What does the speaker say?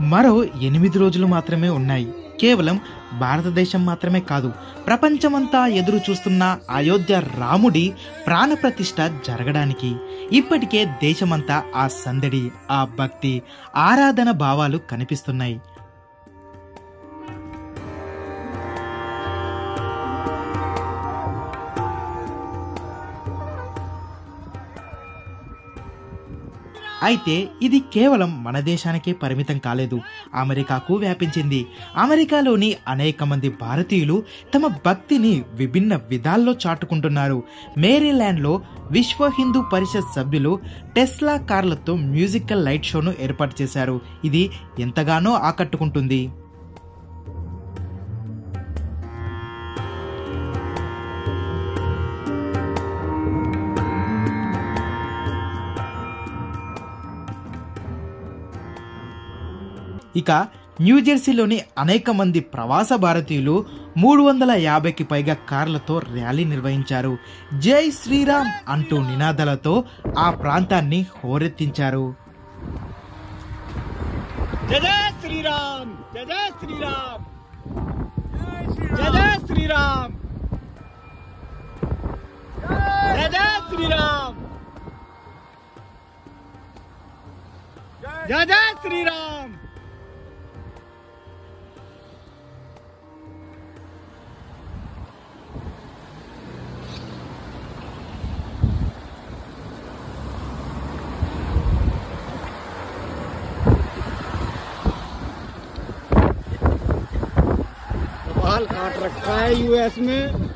మరో 8 రోజులు మాత్రమే ఉన్నాయి. కేవలం భారతదేశం మాత్రమే కాదు, ప్రపంచమంతా ఎదురు చూస్తున్న అయోధ్య రాముడి ప్రాణప్రతిష్ఠ జరగడానికి ఇప్పటికే దేశమంతా ఆ సందడి, ఆ భక్తి, ఆరాధన భావాలు కనిపిస్తున్నాయి. అయితే ఇది కేవలం మన దేశానికే పరిమితం కాలేదు, అమెరికాకు వ్యాపించింది. అమెరికాలోని అనేక మంది భారతీయులు తమ భక్తిని విభిన్న విధాల్లో చాటుకుంటున్నారు. మేరీల్యాండ్లో విశ్వ హిందూ పరిషత్ సభ్యులు టెస్లా కార్లతో మ్యూజికల్ లైట్ షోను ఏర్పాటు చేశారు. ఇది ఎంతగానో ఆకట్టుకుంటుంది. ఇక న్యూజెర్సీలోని అనేక మంది ప్రవాస భారతీయులు 350కి పైగా కార్లతో ర్యాలీ నిర్వహించారు. జై శ్రీరామ్ అంటూ నినాదాలతో ఆ ప్రాంతాన్ని హోరెత్తించారు. జై శ్రీరామ్, జై శ్రీరామ్, జై శ్రీరామ్, జై శ్రీరామ్, జై శ్రీరామ్. बाल काट रखा है यूएस में।